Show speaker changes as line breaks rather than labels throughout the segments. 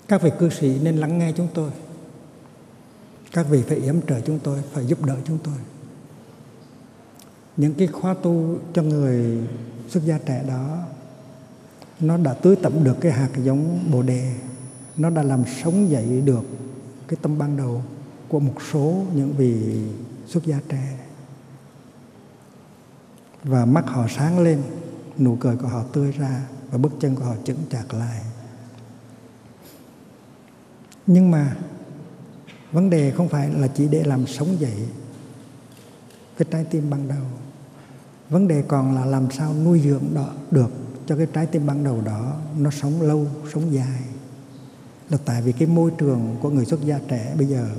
Các vị cư sĩ nên lắng nghe chúng tôi. Các vị phải yểm trợ chúng tôi, phải giúp đỡ chúng tôi. Những cái khóa tu cho người xuất gia trẻ đó, nó đã tưới tẩm được cái hạt giống Bồ Đề. Nó đã làm sống dậy được cái tâm ban đầu của một số những vị xuất gia trẻ. Và mắt họ sáng lên, nụ cười của họ tươi ra và bước chân của họ chững chạc lại. Nhưng mà vấn đề không phải là chỉ để làm sống dậy cái trái tim ban đầu. Vấn đề còn là làm sao nuôi dưỡng được cho cái trái tim ban đầu đó nó sống lâu, sống dài. Là tại vì cái môi trường của người xuất gia trẻ bây giờ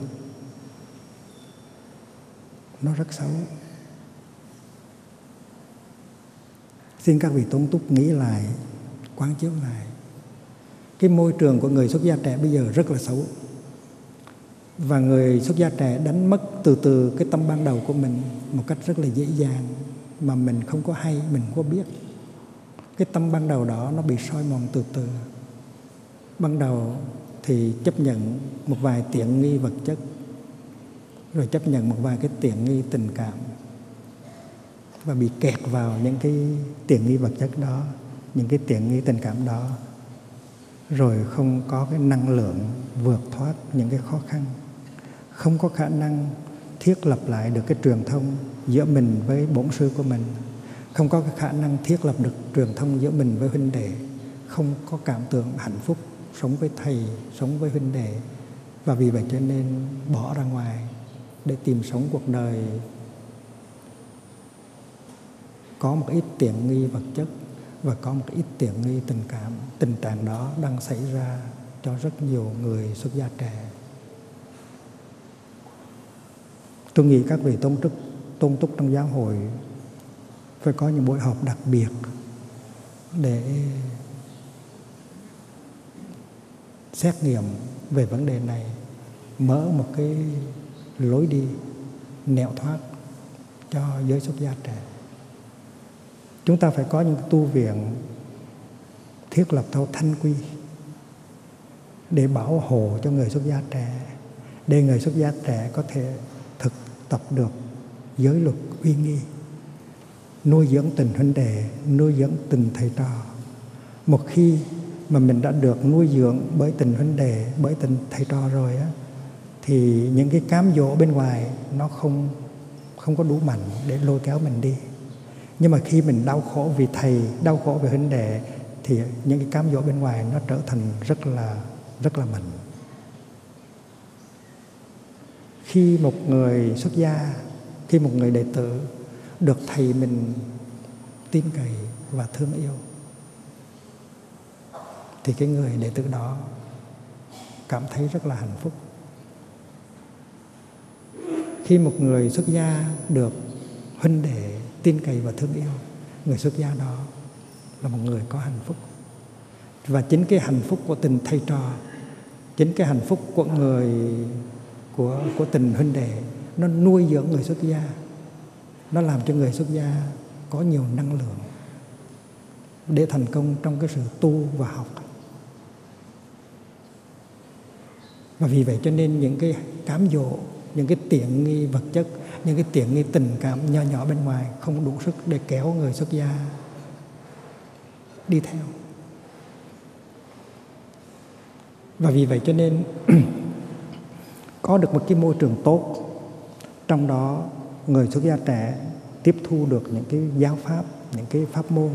nó rất xấu. Xin các vị tôn túc nghĩ lại, quán chiếu lại. Cái môi trường của người xuất gia trẻ bây giờ rất là xấu. Và người xuất gia trẻ đánh mất từ từ cái tâm ban đầu của mình một cách rất là dễ dàng mà mình không có hay, mình không có biết. Cái tâm ban đầu đó nó bị soi mòn từ từ. Ban đầu thì chấp nhận một vài tiện nghi vật chất, rồi chấp nhận một vài cái tiện nghi tình cảm, và bị kẹt vào những cái tiện nghi vật chất đó, những cái tiện nghi tình cảm đó, rồi không có cái năng lượng vượt thoát những cái khó khăn, không có khả năng thiết lập lại được cái truyền thông giữa mình với bổn sư của mình, không có cái khả năng thiết lập được truyền thông giữa mình với huynh đệ, không có cảm tưởng hạnh phúc sống với thầy, sống với huynh đệ. Và vì vậy cho nên bỏ ra ngoài để tìm sống cuộc đời có một ít tiện nghi vật chất và có một ít tiện nghi tình cảm. Tình trạng đó đang xảy ra cho rất nhiều người xuất gia trẻ. Tôi nghĩ các vị tôn túc trong giáo hội phải có những buổi họp đặc biệt để xét nghiệm về vấn đề này, mở một cái lối đi nẻo thoát cho giới xuất gia trẻ. Chúng ta phải có những tu viện thiết lập theo thanh quy để bảo hộ cho người xuất gia trẻ, để người xuất gia trẻ có thể thực tập được giới luật uy nghi, nuôi dưỡng tình huynh đệ, nuôi dưỡng tình thầy trò. Một khi mà mình đã được nuôi dưỡng bởi tình huynh đệ, bởi tình thầy trò rồi á, thì những cái cám dỗ bên ngoài nó không có đủ mạnh để lôi kéo mình đi. Nhưng mà khi mình đau khổ vì thầy, đau khổ vì huynh đệ, thì những cái cám dỗ bên ngoài nó trở thành rất là mạnh. Khi một người xuất gia, khi một người đệ tử được thầy mình tin cậy và thương yêu, thì cái người đệ tử đó cảm thấy rất là hạnh phúc. Khi một người xuất gia được huynh đệ tin cậy và thương yêu, người xuất gia đó là một người có hạnh phúc. Và chính cái hạnh phúc của tình thầy trò, chính cái hạnh phúc của của tình huynh đệ, nó nuôi dưỡng người xuất gia, nó làm cho người xuất gia có nhiều năng lượng để thành công trong cái sự tu và học. Và vì vậy cho nên những cái cám dỗ, những cái tiện nghi vật chất, những cái tiện nghi tình cảm nhỏ nhỏ bên ngoài không đủ sức để kéo người xuất gia đi theo. Và vì vậy cho nên có được một cái môi trường tốt, trong đó người xuất gia trẻ tiếp thu được những cái giáo pháp, những cái pháp môn,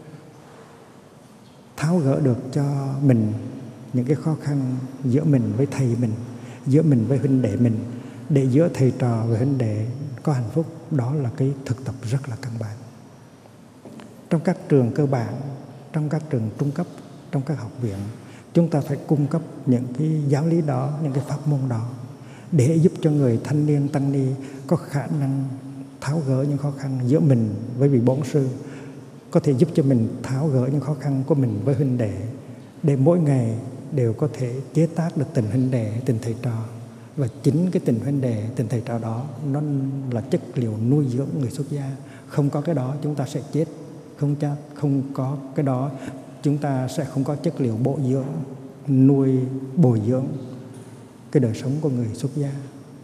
tháo gỡ được cho mình những cái khó khăn giữa mình với thầy mình, giữa mình với huynh đệ mình, để giữa thầy trò và huynh đệ có hạnh phúc. Đó là cái thực tập rất là căn bản. Trong các trường cơ bản, trong các trường trung cấp, trong các học viện, chúng ta phải cung cấp những cái giáo lý đó, những cái pháp môn đó, để giúp cho người thanh niên tăng ni có khả năng tháo gỡ những khó khăn giữa mình với vị bổn sư, có thể giúp cho mình tháo gỡ những khó khăn của mình với huynh đệ, để mỗi ngày đều có thể chế tác được tình huynh đệ, tình thầy trò. Và chính cái tình huynh đệ, tình thầy trò đó nó là chất liệu nuôi dưỡng người xuất gia. Không có cái đó chúng ta sẽ chết, không có cái đó chúng ta sẽ không có chất liệu bổ dưỡng nuôi bồi dưỡng cái đời sống của người xuất gia.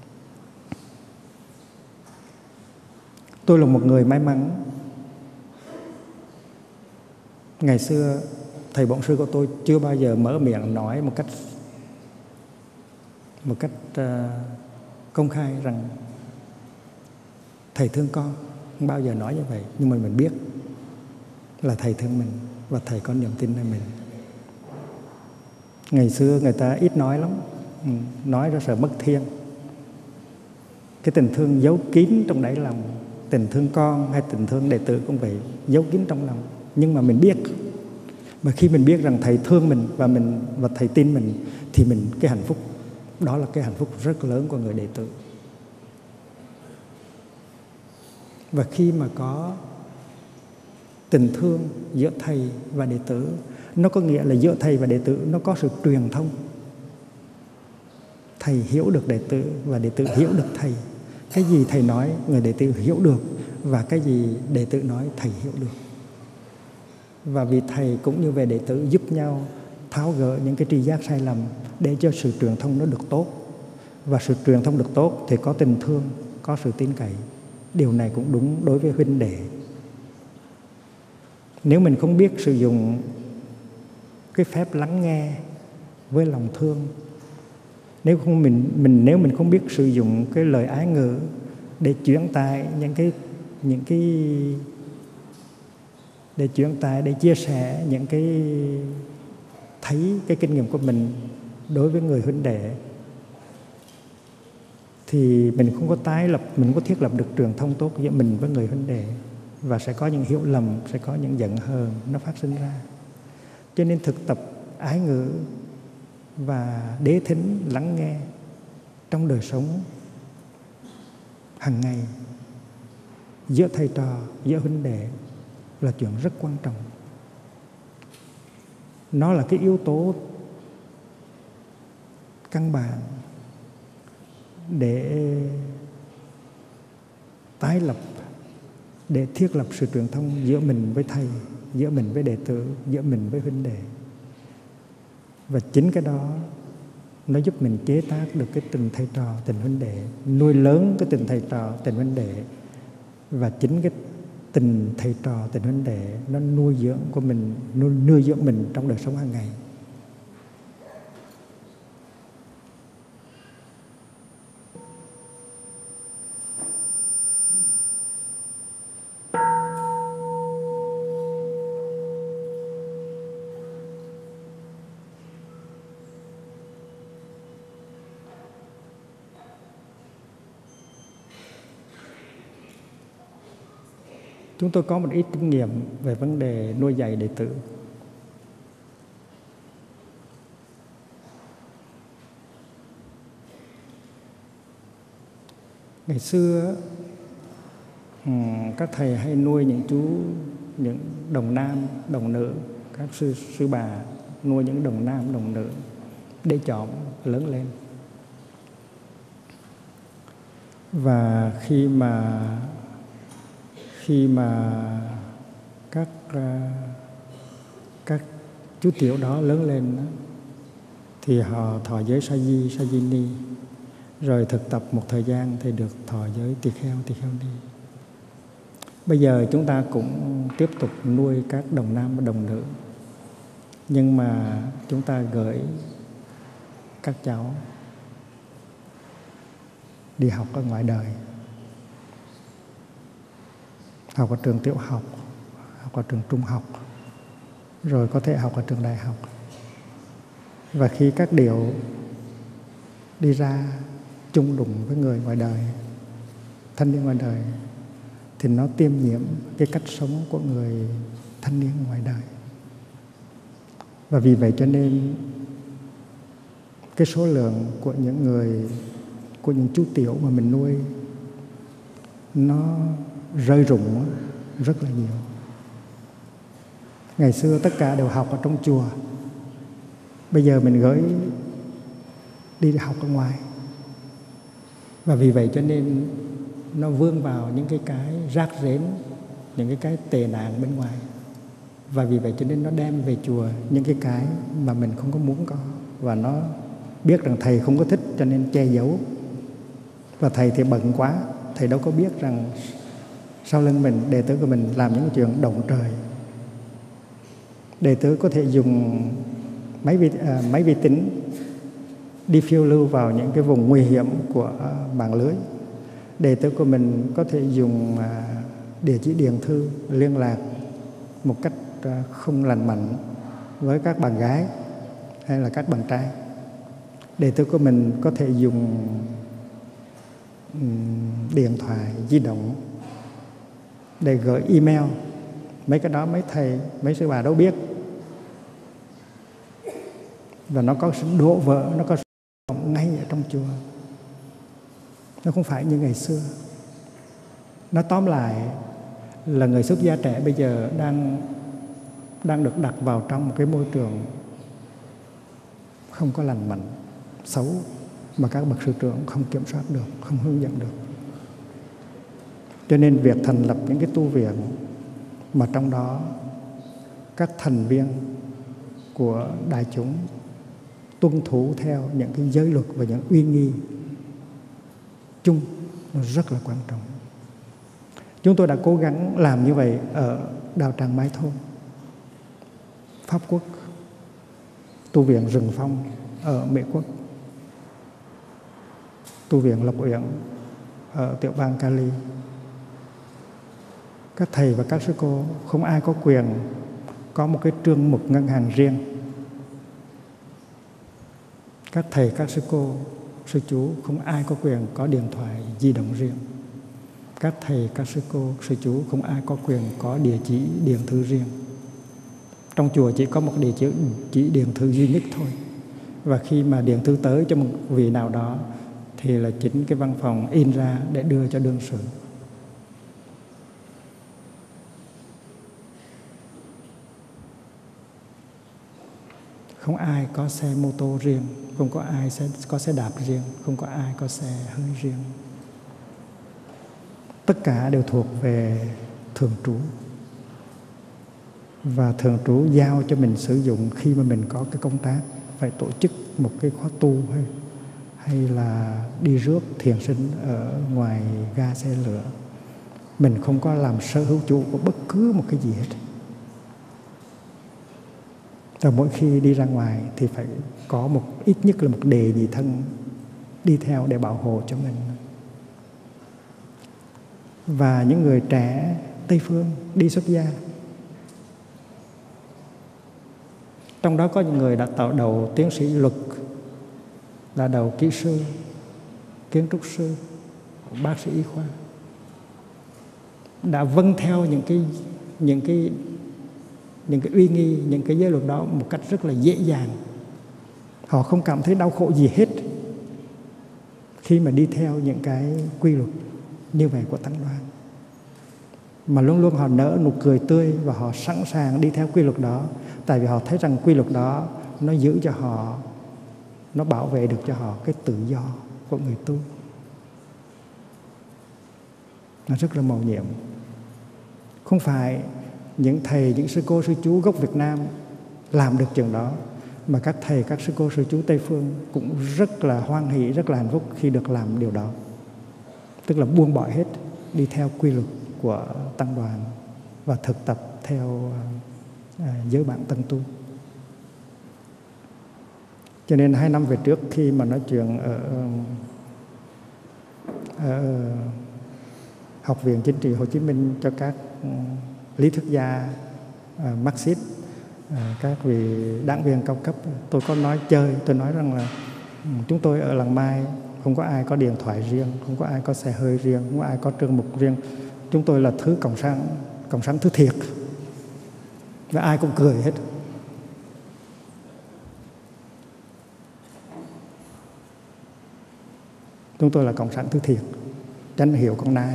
Tôi là một người may mắn. Ngày xưa thầy bổn sư của tôi chưa bao giờ mở miệng nói một cách công khai rằng thầy thương con, không bao giờ nói như vậy. Nhưng mà mình biết là thầy thương mình và thầy có niềm tinในmình. Ngày xưa người ta ít nói lắm, nói ra sợ mất thiêng. Cái tình thương giấu kín trong đáy lòng, tình thương con hay tình thương đệ tử cũng vậy, giấu kín trong lòng. Nhưng mà mình biết, mà khi mình biết rằng thầy thương mình và thầy tin mình, thì cái hạnh phúc đó là cái hạnh phúc rất lớn của người đệ tử. Và khi mà có tình thương giữa thầy và đệ tử, nó có nghĩa là giữa thầy và đệ tử nó có sự truyền thông. Thầy hiểu được đệ tử và đệ tử hiểu được thầy. Cái gì thầy nói người đệ tử hiểu được, và cái gì đệ tử nói thầy hiểu được. Và vì thầy cũng như về đệ tử giúp nhau tháo gỡ những cái tri giác sai lầm để cho sự truyền thông nó được tốt. Và sự truyền thông được tốt thì có tình thương, có sự tin cậy. Điều này cũng đúng đối với huynh đệ. Nếu mình không biết sử dụng cái phép lắng nghe với lòng thương, nếu mình không biết sử dụng cái lời ái ngữ để chuyển tải để chia sẻ những cái thấy cái kinh nghiệm của mình đối với người huynh đệ, thì mình không có thiết lập được truyền thông tốt giữa mình với người huynh đệ, và sẽ có những hiểu lầm, sẽ có những giận hờn nó phát sinh ra. Cho nên thực tập ái ngữ và đế thính lắng nghe trong đời sống hàng ngày giữa thầy trò, giữa huynh đệ là chuyện rất quan trọng. Nó là cái yếu tố căn bản để tái lập, để thiết lập sự truyền thông giữa mình với thầy, giữa mình với đệ tử, giữa mình với huynh đệ. Và chính cái đó nó giúp mình chế tác được cái tình thầy trò, tình huynh đệ, nuôi lớn cái tình thầy trò, tình huynh đệ. Và chính cái tình thầy trò, tình huynh đệ nó nuôi dưỡng mình trong đời sống hàng ngày. Chúng tôi có một ít kinh nghiệm về vấn đề nuôi dạy đệ tử. Ngày xưa các thầy hay nuôi những đồng nam, đồng nữ, các sư bà nuôi những đồng nam, đồng nữ để chọn lớn lên. Và khi mà các chú tiểu đó lớn lên đó, thì họ thọ giới Sajini, rồi thực tập một thời gian thì được thọ giới tỳ kheo ni. Bây giờ chúng ta cũng tiếp tục nuôi các đồng nam và đồng nữ, nhưng mà chúng ta gửi các cháu đi học ở ngoài đời, học ở trường tiểu học, học ở trường trung học, rồi có thể học ở trường đại học. Và khi các điều đi ra chung đụng với người ngoài đời, thanh niên ngoài đời, thì nó tiêm nhiễm cái cách sống của người thanh niên ngoài đời. Và vì vậy cho nên cái số lượng của những chú tiểu mà mình nuôi nó rơi rụng rất là nhiều. Ngày xưa tất cả đều học ở trong chùa, bây giờ mình gửi đi học ở ngoài. Và vì vậy cho nên nó vươn vào những cái rác rến, những cái tệ nạn bên ngoài. Và vì vậy cho nên nó đem về chùa những cái mà mình không có muốn có. Và nó biết rằng thầy không có thích cho nên che giấu. Và thầy thì bận quá, thầy đâu có biết rằng sau lưng mình, đệ tử của mình làm những chuyện động trời. Đệ tử có thể dùng máy vi tính đi phiêu lưu vào những cái vùng nguy hiểm của mạng lưới. Đệ tử của mình có thể dùng địa chỉ điện thư liên lạc một cách không lành mạnh với các bạn gái hay là các bạn trai. Đệ tử của mình có thể dùng điện thoại di động để gửi email. Mấy cái đó mấy thầy, mấy sư bà đâu biết. Và nó có sự đổ vỡ, nó có sự động ngay ở trong chùa. Nó không phải như ngày xưa. Nó tóm lại là người xuất gia trẻ bây giờ đang được đặt vào trong một cái môi trường không có lành mạnh, xấu, mà các bậc sư trưởng không kiểm soát được, không hướng dẫn được. Cho nên việc thành lập những cái tu viện mà trong đó các thành viên của đại chúng tuân thủ theo những cái giới luật và những uy nghi chung nó rất là quan trọng. Chúng tôi đã cố gắng làm như vậy ở đạo tràng Mái Thôn, Pháp Quốc, tu viện Rừng Phong ở Mỹ Quốc, tu viện Lộc Uyển ở tiểu bang Cali. Các thầy và các sư cô không ai có quyền có một cái trương mục ngân hàng riêng. Các thầy, các sư cô, sư chú không ai có quyền có điện thoại di động riêng. Các thầy, các sư cô, sư chú không ai có quyền có địa chỉ điện thư riêng. Trong chùa chỉ có một địa chỉ điện thư duy nhất thôi. Và khi mà điện thư tới cho một vị nào đó thì là chính cái văn phòng in ra để đưa cho đương sự. Không ai có xe mô tô riêng, không có ai có xe đạp riêng, không có ai có xe hơi riêng. Tất cả đều thuộc về thường trú. Và thường trú giao cho mình sử dụng khi mà mình có cái công tác phải tổ chức một cái khóa tu hay là đi rước thiền sinh ở ngoài ga xe lửa. Mình không có làm sở hữu chủ của bất cứ một cái gì hết. Và mỗi khi đi ra ngoài thì phải có ít nhất là một đề nhị thân đi theo để bảo hộ cho mình. Và những người trẻ Tây Phương đi xuất gia, trong đó có những người đã tạo đầu tiến sĩ luật, đã đầu kỹ sư, kiến trúc sư, bác sĩ y khoa, đã vâng theo những cái uy nghi, những cái giới luật đó một cách rất là dễ dàng. Họ không cảm thấy đau khổ gì hết khi mà đi theo những cái quy luật như vậy của Tăng Đoàn. Mà luôn luôn họ nở nụ cười tươi và họ sẵn sàng đi theo quy luật đó. Tại vì họ thấy rằng quy luật đó nó giữ cho họ, nó bảo vệ được cho họ cái tự do của người tu. Nó rất là mầu nhiệm. Không phải những thầy, những sư cô, sư chú gốc Việt Nam làm được chuyện đó, mà các thầy, các sư cô, sư chú Tây Phương cũng rất là hoan hỷ, rất là hạnh phúc khi được làm điều đó. Tức là buông bỏ hết, đi theo quy luật của Tăng Đoàn và thực tập theo giới bạn Tăng Tu. Cho nên 2 năm về trước khi mà nói chuyện ở Học viện Chính trị Hồ Chí Minh cho các lý thuyết gia Marxist, các vị đảng viên cao cấp, tôi có nói chơi, tôi nói rằng là chúng tôi ở Làng Mai không có ai có điện thoại riêng, không có ai có xe hơi riêng, không có ai có trương mục riêng. Chúng tôi là thứ cộng sản thứ thiệt. Và ai cũng cười hết. Chúng tôi là cộng sản thứ thiệt, tránh hiểu con nai.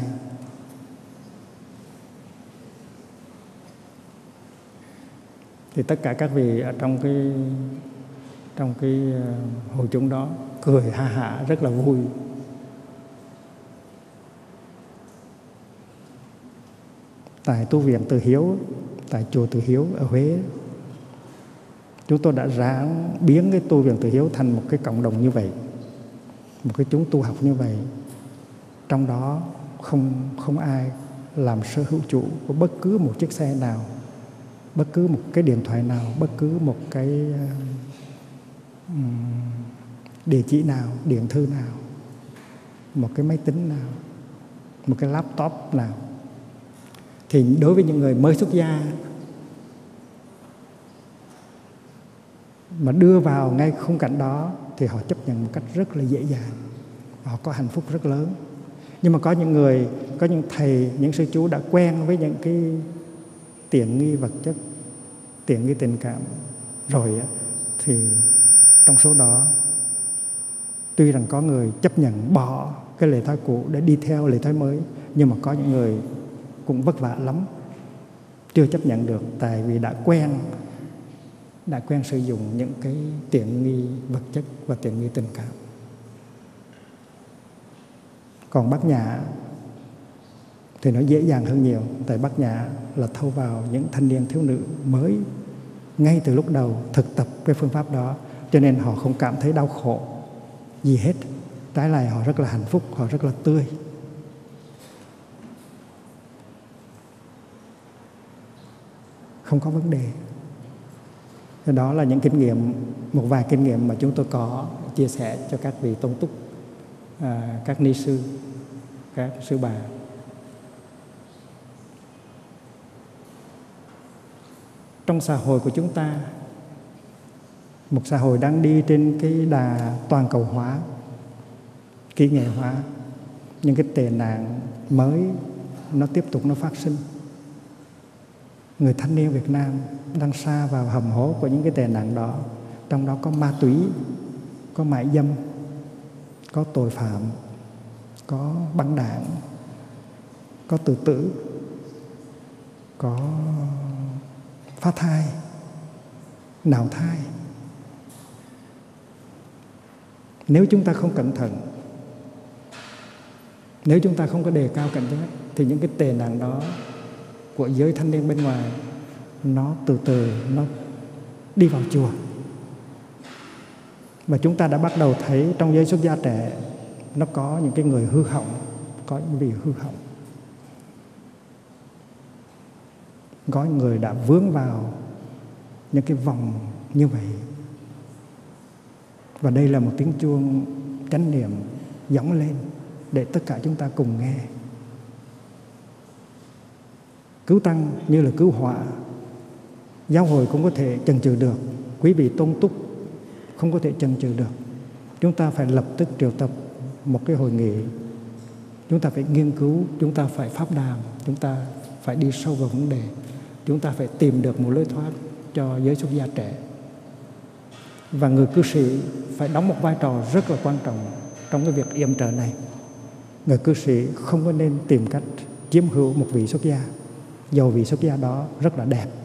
Thì tất cả các vị ở trong cái hội chúng đó cười ha hả rất là vui. Tại tu viện Từ Hiếu, tại chùa Từ Hiếu ở Huế. Chúng tôi đã ráng biến cái tu viện Từ Hiếu thành một cái cộng đồng như vậy, một cái chúng tu học như vậy. Trong đó không ai làm sở hữu chủ của bất cứ một chiếc xe nào, bất cứ một cái điện thoại nào, bất cứ một cái địa chỉ nào, điện thư nào, một cái máy tính nào, một cái laptop nào. Thì đối với những người mới xuất gia mà đưa vào ngay khung cảnh đó thì họ chấp nhận một cách rất là dễ dàng, họ có hạnh phúc rất lớn. Nhưng mà có những người, có những thầy, những sư chú đã quen với những cái tiện nghi vật chất, tiện nghi tình cảm rồi thì trong số đó tuy rằng có người chấp nhận bỏ cái lề thói cũ để đi theo lề thói mới, nhưng mà có những người cũng vất vả lắm, chưa chấp nhận được, tại vì đã quen sử dụng những cái tiện nghi vật chất và tiện nghi tình cảm. Còn Bát Nhã thì nó dễ dàng hơn nhiều, tại Bát Nhã là thâu vào những thanh niên thiếu nữ mới ngay từ lúc đầu thực tập cái phương pháp đó, cho nên họ không cảm thấy đau khổ gì hết. Trái lại họ rất là hạnh phúc, họ rất là tươi. Không có vấn đề. Đó là những kinh nghiệm, một vài kinh nghiệm mà chúng tôi có chia sẻ cho các vị tôn túc, các ni sư, các sư bà. Trong xã hội của chúng ta, một xã hội đang đi trên cái đà toàn cầu hóa, kỹ nghệ hóa, những cái tệ nạn mới nó tiếp tục nó phát sinh. Người thanh niên Việt Nam đang sa vào hầm hố của những cái tệ nạn đó. Trong đó có ma túy, có mại dâm, có tội phạm, có bắn đạn, có tự tử, có phá thai, nạo thai. Nếu chúng ta không cẩn thận, nếu chúng ta không có đề cao cảnh giác, thì những cái tệ nạn đó của giới thanh niên bên ngoài nó từ từ nó đi vào chùa. Và chúng ta đã bắt đầu thấy trong giới xuất gia trẻ nó có những cái người hư hỏng, có những vị hư hỏng, có những người đã vướng vào những cái vòng như vậy. Và đây là một tiếng chuông chánh niệm gióng lên để tất cả chúng ta cùng nghe. Cứu tăng như là cứu họa. Giáo hội cũng có thể chần chừ được, quý vị tôn túc không có thể chần chừ được. Chúng ta phải lập tức triệu tập một cái hội nghị, chúng ta phải nghiên cứu, chúng ta phải pháp đàm, chúng ta phải đi sâu vào vấn đề, chúng ta phải tìm được một lối thoát cho giới xuất gia trẻ. Và người cư sĩ phải đóng một vai trò rất là quan trọng trong cái việc yểm trợ này. Người cư sĩ không có nên tìm cách chiếm hữu một vị xuất gia, dầu vị xuất gia đó rất là đẹp.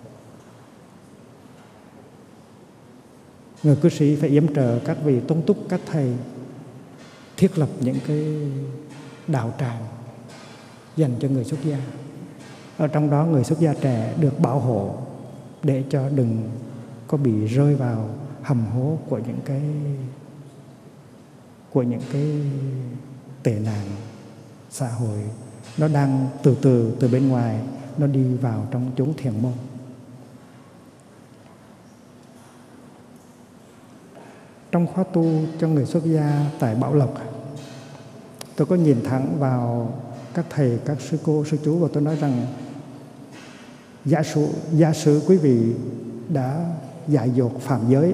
Người cư sĩ phải yểm trợ các vị tôn túc, các thầy thiết lập những cái đạo tràng dành cho người xuất gia. Ở trong đó người xuất gia trẻ được bảo hộ để cho đừng có bị rơi vào hầm hố của những cái tệ nạn xã hội. Nó đang từ bên ngoài nó đi vào trong chốn thiền môn. Trong khóa tu cho người xuất gia tại Bảo Lộc, tôi có nhìn thẳng vào các thầy, các sư cô, sư chú và tôi nói rằng giả sử quý vị đã dại dột phạm giới,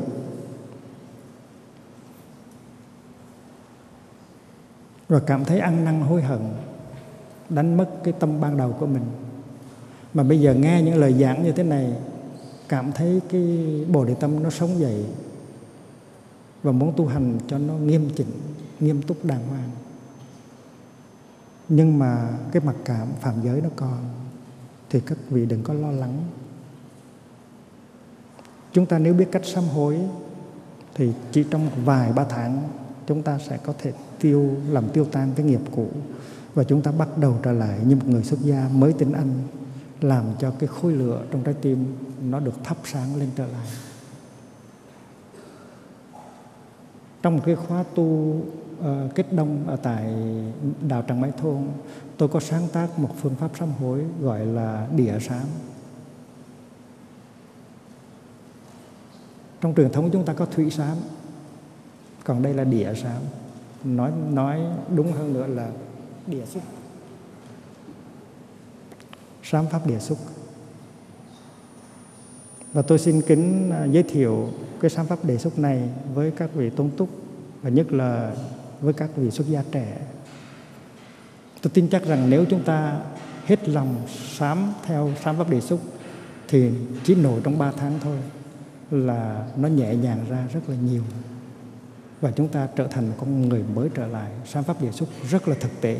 rồi cảm thấy ăn năn hối hận, đánh mất cái tâm ban đầu của mình, mà bây giờ nghe những lời giảng như thế này, cảm thấy cái bồ đề tâm nó sống dậy và muốn tu hành cho nó nghiêm chỉnh, nghiêm túc, đàng hoàng, nhưng mà cái mặc cảm phạm giới nó còn, thì các vị đừng có lo lắng. Chúng ta nếu biết cách sám hối thì chỉ trong vài ba tháng chúng ta sẽ có thể làm tiêu tan cái nghiệp cũ, và chúng ta bắt đầu trở lại như một người xuất gia mới tinh anh, làm cho cái khối lửa trong trái tim nó được thắp sáng lên trở lại. Trong một cái khóa tu kết đông ở tại đạo Tràng Bái Thôn, tôi có sáng tác một phương pháp sám hối gọi là địa sám. Trong truyền thống chúng ta có thủy sám, còn đây là địa sám. Nói đúng hơn nữa là địa xúc. Sám pháp địa xúc. Và tôi xin kính giới thiệu cái sám pháp địa xúc này với các vị tôn túc, và nhất là với các vị xuất gia trẻ. Tôi tin chắc rằng nếu chúng ta hết lòng sám theo sám pháp địa xúc thì chỉ nổi trong 3 tháng thôi là nó nhẹ nhàng ra rất là nhiều, và chúng ta trở thành một con người mới trở lại. Sám pháp địa xúc rất là thực tế,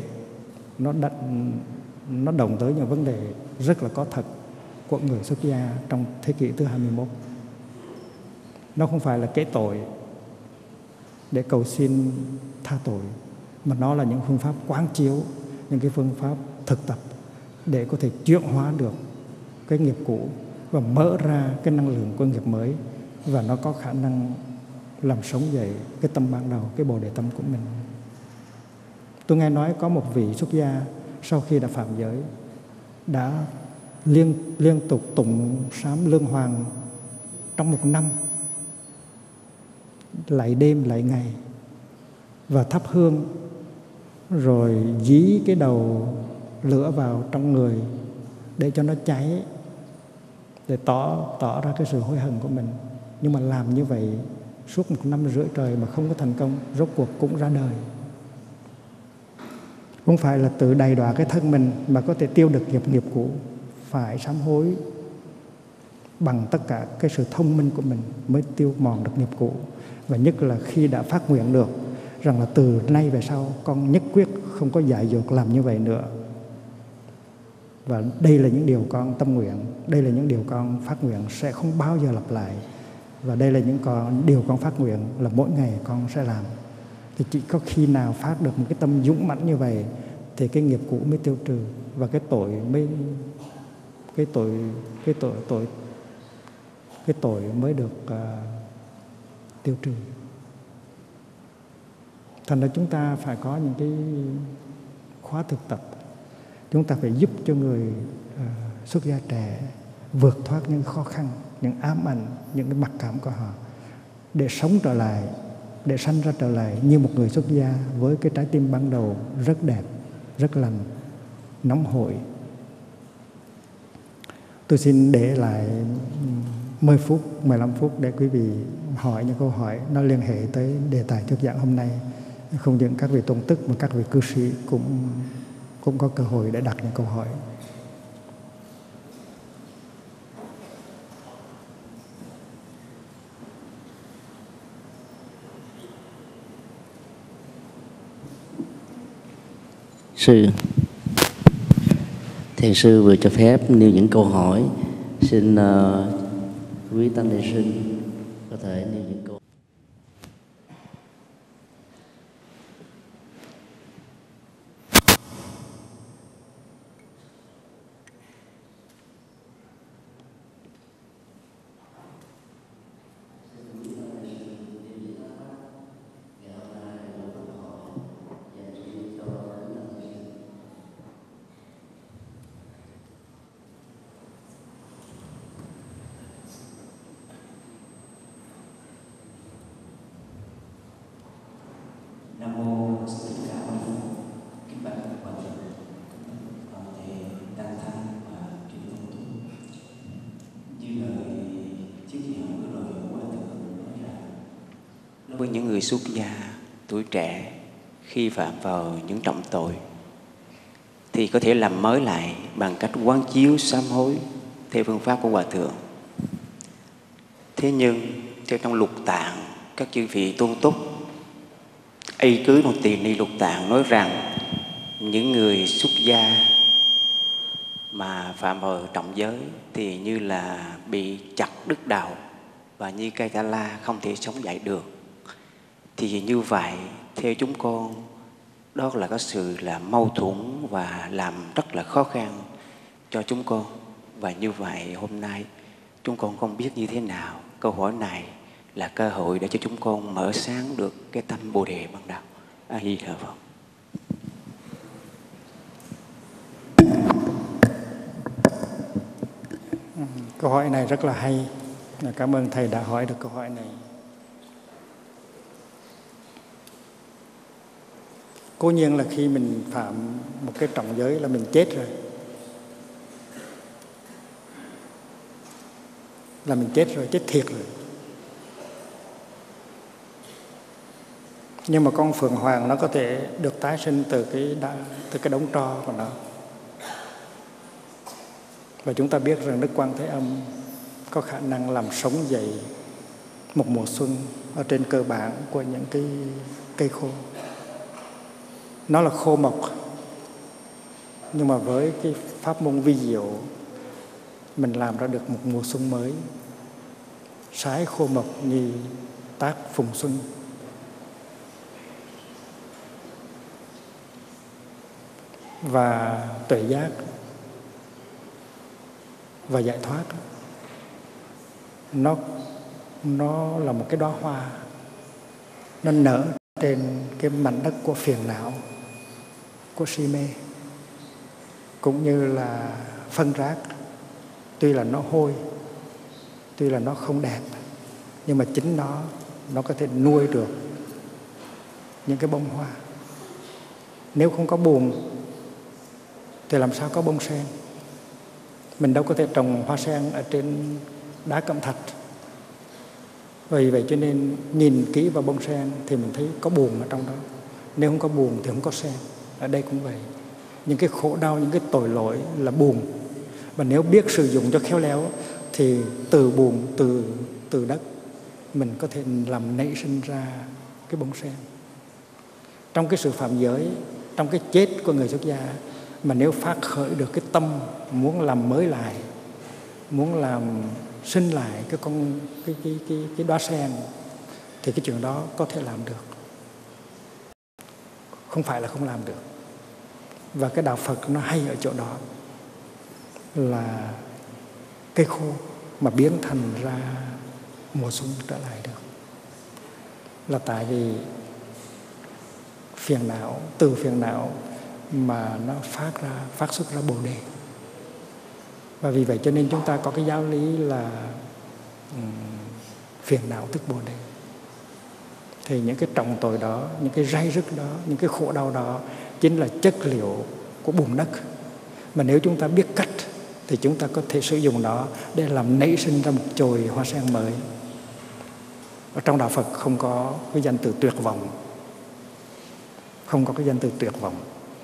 nó đồng tới những vấn đề rất là có thật của người xuất gia trong thế kỷ thứ 21. Nó không phải là kể tội để cầu xin tha tội, mà nó là những phương pháp quán chiếu, những cái phương pháp thực tập để có thể chuyển hóa được cái nghiệp cũ và mở ra cái năng lượng của nghiệp mới, và nó có khả năng làm sống dậy cái tâm ban đầu, cái bồ đề tâm của mình. Tôi nghe nói có một vị xuất gia sau khi đã phạm giới đã liên tục tụng sám Lương Hoàng trong 1 năm, lại đêm lại ngày, và thắp hương rồi dí cái đầu lửa vào trong người để cho nó cháy, để tỏ ra cái sự hối hận của mình. Nhưng mà làm như vậy suốt 1 năm rưỡi trời mà không có thành công, rốt cuộc cũng ra đời. Không phải là tự đầy đọa cái thân mình mà có thể tiêu được nghiệp cũ, phải sám hối bằng tất cả cái sự thông minh của mình mới tiêu mòn được nghiệp cũ. Và nhất là khi đã phát nguyện được rằng là từ nay về sau con nhất quyết không có dại dột làm như vậy nữa. Và đây là những điều con tâm nguyện, đây là những điều con phát nguyện sẽ không bao giờ lặp lại. Và đây là những điều con phát nguyện là mỗi ngày con sẽ làm. Thì chỉ có khi nào phát được một cái tâm dũng mãnh như vậy thì cái nghiệp cũ mới tiêu trừ, và cái tội mới được tiêu trừ. Thành ra chúng ta phải có những cái khóa thực tập. Chúng ta phải giúp cho người xuất gia trẻ vượt thoát những khó khăn, những ám ảnh, những cái mặc cảm của họ, để sống trở lại, để sanh ra trở lại như một người xuất gia với cái trái tim ban đầu rất đẹp, rất lành, nóng hổi. Tôi xin để lại 10 phút, 15 phút để quý vị hỏi những câu hỏi nó liên hệ tới đề tài thuyết giảng hôm nay. Không những các vị tôn tức mà các vị cư sĩ cũng có cơ hội để đặt những câu hỏi.
Sư, Thiền sư vừa cho phép nêu những câu hỏi, xin quý tăng ni sinh có thể nêu những câu.
Với những người xuất gia tuổi trẻ khi phạm vào những trọng tội thì có thể làm mới lại bằng cách quán chiếu sám hối theo phương pháp của Hòa Thượng. Thế nhưng theo trong Lục Tạng, các chư vị tôn túc y cưới một tỳ ni Lục Tạng nói rằng những người xuất gia mà phạm vào trọng giới thì như là bị chặt đứt đạo, và như cây Ca La không thể sống dậy được. Thì như vậy theo chúng con, đó là có sự là mâu thuẫn và làm rất là khó khăn cho chúng con. Và như vậy hôm nay chúng con không biết như thế nào. Câu hỏi này là cơ hội để cho chúng con mở sáng được cái tâm Bồ Đề ban đầu. A Di Đà Phật.
Câu hỏi này rất là hay. Cảm ơn Thầy đã hỏi được câu hỏi này. Cố nhiên là khi mình phạm một cái trọng giới là mình chết rồi. Là mình chết rồi, chết thiệt rồi. Nhưng mà con Phượng Hoàng nó có thể được tái sinh từ cái đống tro của nó. Và chúng ta biết rằng Đức Quan Thế Âm có khả năng làm sống dậy một mùa xuân ở trên cơ bản của những cái cây khô. Nó là khô mộc, nhưng mà với cái pháp môn vi diệu mình làm ra được một mùa xuân mới, sái khô mộc như tác phùng xuân. Và tuệ giác và giải thoát nó là một cái đóa hoa, nó nở trên cái mảnh đất của phiền não, của si mê, cũng như là phân rác. Tuy là nó hôi, tuy là nó không đẹp, nhưng mà chính nó có thể nuôi được những cái bông hoa. Nếu không có buồn thì làm sao có bông sen? Mình đâu có thể trồng hoa sen ở trên đá cẩm thạch. Vì vậy cho nên nhìn kỹ vào bông sen thì mình thấy có buồn ở trong đó. Nếu không có buồn thì không có sen. Ở đây cũng vậy. Những cái khổ đau, những cái tội lỗi là buồn. Và nếu biết sử dụng cho khéo léo thì từ buồn, từ đất mình có thể làm nảy sinh ra cái bông sen. Trong cái sự phạm giới, trong cái chết của người xuất gia, mà nếu phát khởi được cái tâm muốn làm mới lại, muốn làm sinh lại cái đóa sen, thì cái chuyện đó có thể làm được, không phải là không làm được. Và cái đạo Phật nó hay ở chỗ đó là cây khô mà biến thành ra mùa xuân trở lại được, là tại vì phiền não, từ phiền não mà nó phát xuất ra Bồ Đề. Và vì vậy cho nên chúng ta có cái giáo lý là phiền não tức Bồ Đề. Thì những cái trọng tội đó, những cái ray rứt đó, những cái khổ đau đó chính là chất liệu của bùn đất. Mà nếu chúng ta biết cách thì chúng ta có thể sử dụng nó để làm nảy sinh ra một chồi hoa sen mới. Ở trong đạo Phật không có cái danh từ tuyệt vọng. Không có cái danh từ tuyệt vọng.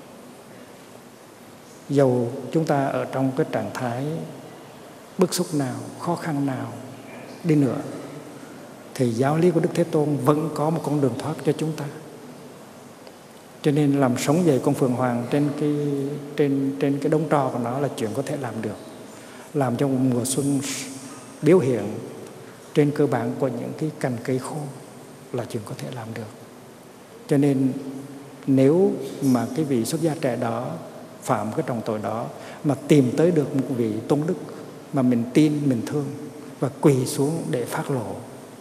Dầu chúng ta ở trong cái trạng thái bức xúc nào, khó khăn nào đi nữa, thì giáo lý của Đức Thế Tôn vẫn có một con đường thoát cho chúng ta. Cho nên làm sống dậy con Phượng Hoàng trên cái đống tro của nó là chuyện có thể làm được. Làm cho mùa xuân biểu hiện trên cơ bản của những cái cành cây khô là chuyện có thể làm được. Cho nên nếu mà cái vị xuất gia trẻ đó phạm cái trọng tội đó mà tìm tới được một vị tôn đức mà mình tin, mình thương và quỳ xuống để phát lộ,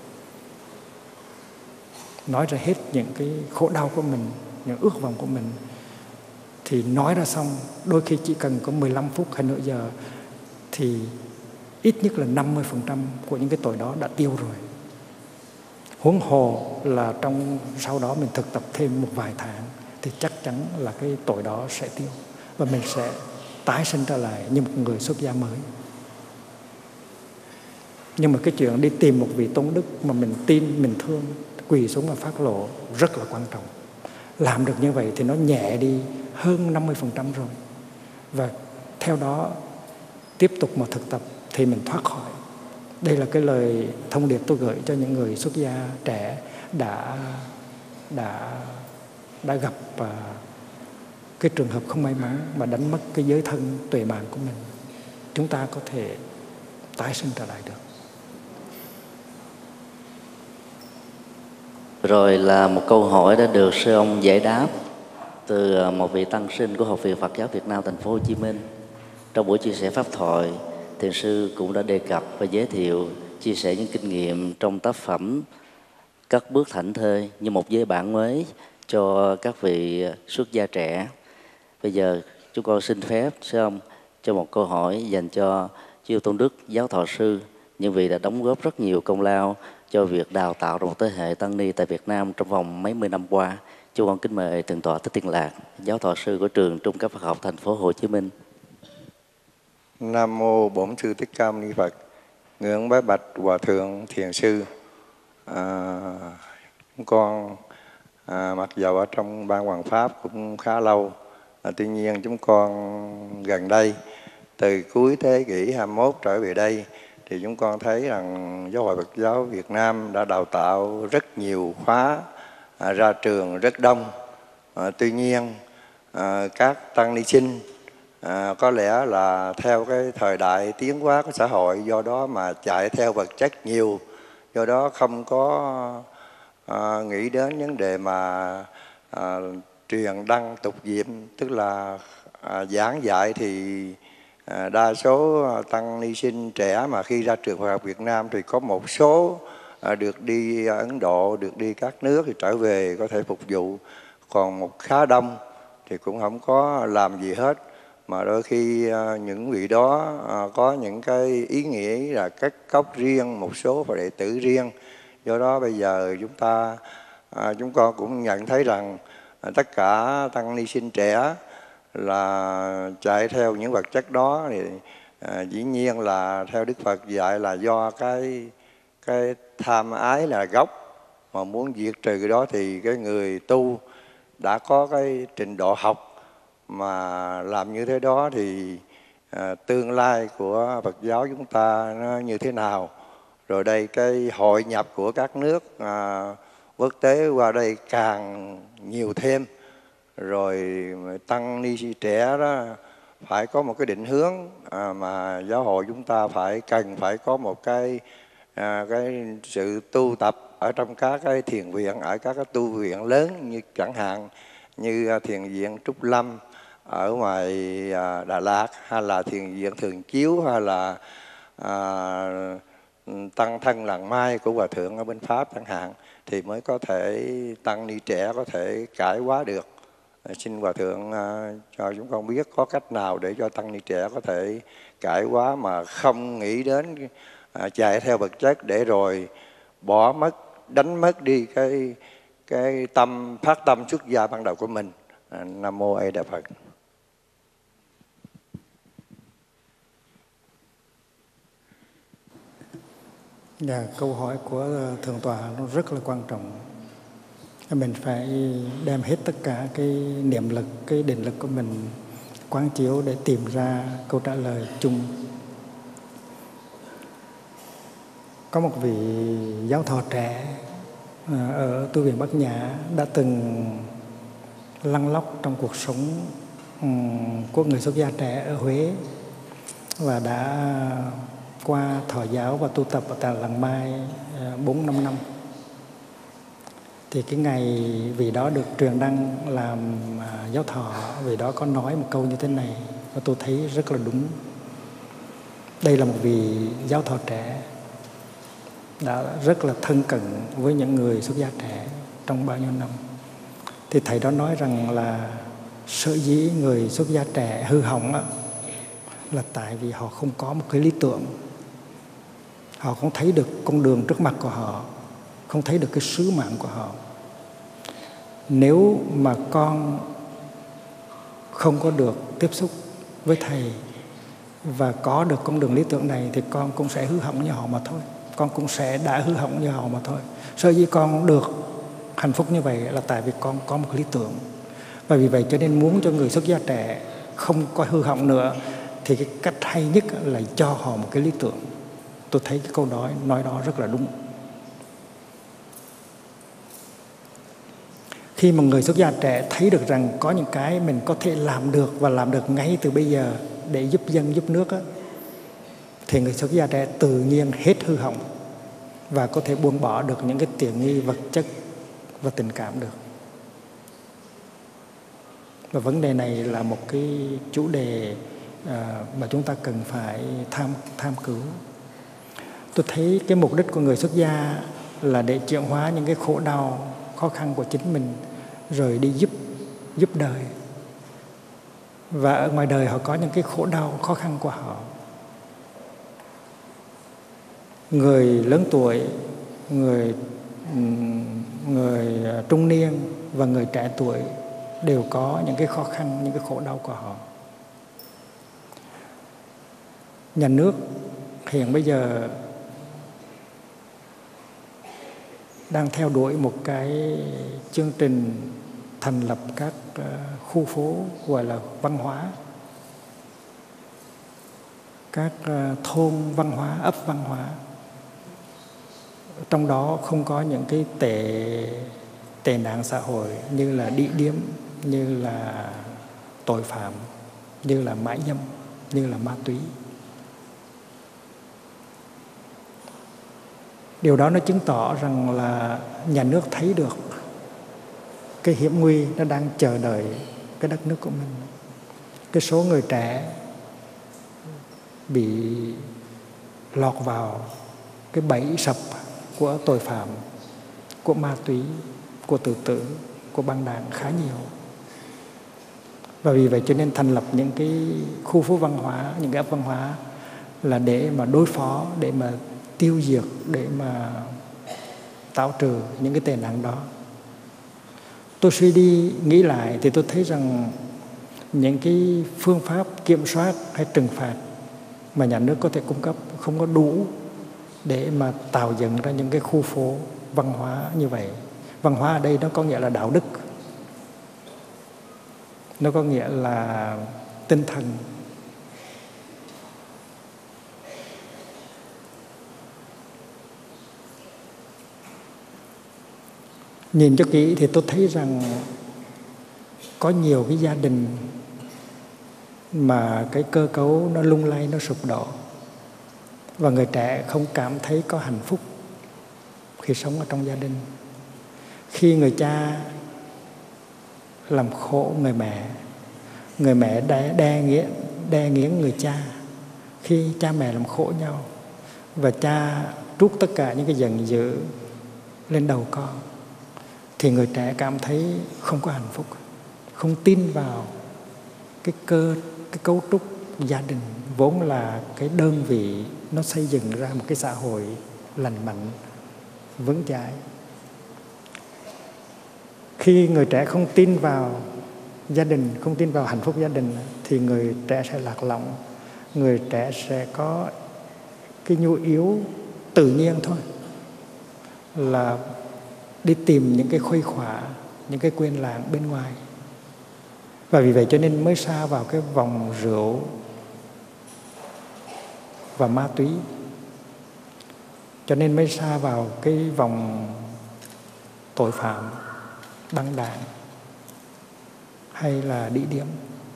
nói ra hết những cái khổ đau của mình, những ước vọng của mình, thì nói ra xong đôi khi chỉ cần có 15 phút hay nửa giờ thì ít nhất là 50% của những cái tội đó đã tiêu rồi. Huống hồ là sau đó mình thực tập thêm một vài tháng thì chắc chắn là cái tội đó sẽ tiêu và mình sẽ tái sinh trở lại như một người xuất gia mới. Nhưng mà cái chuyện đi tìm một vị tôn đức mà mình tin, mình thương, quỳ xuống và phát lộ rất là quan trọng. Làm được như vậy thì nó nhẹ đi hơn 50% rồi. Và theo đó tiếp tục mà thực tập thì mình thoát khỏi. Đây là cái lời thông điệp tôi gửi cho những người xuất gia trẻ đã gặp cái trường hợp không may mắn mà đánh mất cái giới thân tuệ mạng của mình. Chúng ta có thể tái sinh trở lại được.
Rồi là một câu hỏi đã được sư ông giải đáp từ một vị tăng sinh của Học viện Phật giáo Việt Nam thành phố Hồ Chí Minh trong buổi chia sẻ pháp thoại thiền sư cũng đã đề cập và giới thiệu, chia sẻ những kinh nghiệm trong tác phẩm Cất bước thảnh thơi như một giới bản mới cho các vị xuất gia trẻ. Bây giờ chúng con xin phép sư ông cho một câu hỏi dành cho chư Tôn Đức Giáo Thọ Sư, những vị đã đóng góp rất nhiều công lao cho việc đào tạo một thế hệ tăng ni tại Việt Nam trong vòng mấy mươi năm qua. Chúng con kính mời Thượng tọa Thích Tiên Lạc, Giáo Thọ Sư của trường Trung cấp Phật học thành phố Hồ Chí Minh.
Nam mô Bổn Sư Thích Ca Mâu Ni Phật. Ngưỡng bái bạch Hòa thượng Thiền sư. Chúng con mặc dầu ở trong ban Hoàng Pháp cũng khá lâu, tuy nhiên chúng con gần đây từ cuối thế kỷ 21 trở về đây thì chúng con thấy rằng Giáo hội Phật giáo Việt Nam đã đào tạo rất nhiều khóa, ra trường rất đông. Tuy nhiên các tăng ni sinh có lẽ là theo cái thời đại tiến hóa của xã hội, do đó mà chạy theo vật chất nhiều, do đó không có nghĩ đến vấn đề mà truyền đăng tục diệm, tức là giảng dạy. Thì đa số tăng ni sinh trẻ mà khi ra trường Phật học Việt Nam thì có một số được đi Ấn Độ, được đi các nước thì trở về có thể phục vụ, còn một khá đông thì cũng không có làm gì hết. Mà đôi khi những vị đó có những cái ý nghĩa là cất cốc riêng, một số Phật đệ tử riêng. Do đó bây giờ chúng con cũng nhận thấy rằng tất cả tăng ni sinh trẻ là chạy theo những vật chất đó thì dĩ nhiên là theo Đức Phật dạy là do cái tham ái là gốc, mà muốn diệt trừ cái đó thì cái người tu đã có cái trình độ học mà làm như thế đó thì tương lai của Phật giáo chúng ta nó như thế nào. Rồi đây cái hội nhập của các nước quốc tế qua đây càng nhiều thêm. Rồi tăng ni trẻ đó phải có một cái định hướng mà giáo hội chúng ta cần phải có một cái sự tu tập ở trong các cái thiền viện, ở các cái tu viện lớn, như chẳng hạn như thiền viện Trúc Lâm ở ngoài Đà Lạt, hay là thiền viện Thường Chiếu, hay là tăng thân Làng Mai của Hòa thượng ở bên Pháp chẳng hạn, thì mới có thể tăng ni trẻ có thể cải hóa được. Xin Hòa thượng cho chúng con biết có cách nào để cho tăng ni trẻ có thể cải hóa mà không nghĩ đến chạy theo vật chất để rồi bỏ mất, đánh mất đi cái tâm, phát tâm xuất gia ban đầu của mình. Nam mô A Di Đà Phật.
Câu hỏi của Thượng tọa nó rất là quan trọng. Mình phải đem hết tất cả cái niệm lực, cái định lực của mình quán chiếu để tìm ra câu trả lời chung. Có một vị giáo thọ trẻ ở tu viện Bắc Nhã đã từng lăn lóc trong cuộc sống của người xuất gia trẻ ở Huế, và đã qua thọ giáo và tu tập ở tại Làng Mai 4-5 năm. Thì cái ngày vì đó được truyền đăng làm giáo thọ, vì đó có nói một câu như thế này và tôi thấy rất là đúng. Đây là một vị giáo thọ trẻ đã rất là thân cận với những người xuất gia trẻ trong bao nhiêu năm. Thì thầy đó nói rằng là sở dĩ người xuất gia trẻ hư hỏng là tại vì họ không có một cái lý tưởng. Họ không thấy được con đường trước mặt của họ, không thấy được cái sứ mạng của họ. Nếu mà con không có được tiếp xúc với thầy và có được con đường lý tưởng này thì con cũng sẽ hư hỏng như họ mà thôi. Con cũng sẽ đã hư hỏng như họ mà thôi. Sở dĩ con được hạnh phúc như vậy là tại vì con có một lý tưởng. Và vì vậy cho nên muốn cho người xuất gia trẻ không có hư hỏng nữa thì cái cách hay nhất là cho họ một cái lý tưởng. Tôi thấy cái câu nói đó rất là đúng. Khi mà người xuất gia trẻ thấy được rằng có những cái mình có thể làm được và làm được ngay từ bây giờ để giúp dân, giúp nước thì người xuất gia trẻ tự nhiên hết hư hỏng và có thể buông bỏ được những cái tiện nghi vật chất và tình cảm được. Và vấn đề này là một cái chủ đề mà chúng ta cần phải tham cứu. Tôi thấy cái mục đích của người xuất gia là để chuyển hóa những cái khổ đau, khó khăn của chính mình, rồi đi giúp đời. Và ở ngoài đời họ có những cái khổ đau, khó khăn của họ. Người lớn tuổi, người trung niên và người trẻ tuổi đều có những cái khó khăn, những cái khổ đau của họ. Nhà nước hiện bây giờ đang theo đuổi một cái chương trình thành lập các khu phố gọi là văn hóa, các thôn văn hóa, ấp văn hóa. Trong đó không có những cái tệ nạn xã hội như là đĩ điếm, như là tội phạm, như là mại dâm, như là ma túy. Điều đó nó chứng tỏ rằng là nhà nước thấy được cái hiểm nguy nó đang chờ đợi cái đất nước của mình. Cái số người trẻ bị lọt vào cái bẫy sập của tội phạm, của ma túy, của tự tử, của băng đảng khá nhiều. Và vì vậy cho nên thành lập những cái khu phố văn hóa, những cái ấp văn hóa là để mà đối phó, để mà tiêu diệt, để mà tạo trừ những cái tệ nạn đó. Tôi suy đi nghĩ lại thì tôi thấy rằng những cái phương pháp kiểm soát hay trừng phạt mà nhà nước có thể cung cấp không có đủ để mà tạo dựng ra những cái khu phố văn hóa như vậy. Văn hóa ở đây nó có nghĩa là đạo đức, nó có nghĩa là tinh thần. Nhìn cho kỹ thì tôi thấy rằng có nhiều cái gia đình mà cái cơ cấu nó lung lay, nó sụp đổ. Và người trẻ không cảm thấy có hạnh phúc khi sống ở trong gia đình. Khi người cha làm khổ người mẹ đe nghiến người cha. Khi cha mẹ làm khổ nhau và cha trút tất cả những cái giận dữ lên đầu con, thì người trẻ cảm thấy không có hạnh phúc, không tin vào cái cấu trúc gia đình vốn là cái đơn vị nó xây dựng ra một cái xã hội lành mạnh, vững chãi. Khi người trẻ không tin vào gia đình, không tin vào hạnh phúc gia đình, thì người trẻ sẽ lạc lõng, người trẻ sẽ có cái nhu yếu tự nhiên thôi, là đi tìm những cái khuây khỏa, những cái quên lãng bên ngoài. Và vì vậy cho nên mới sa vào cái vòng rượu và ma túy, cho nên mới sa vào cái vòng tội phạm, băng đảng hay là đĩ điếm.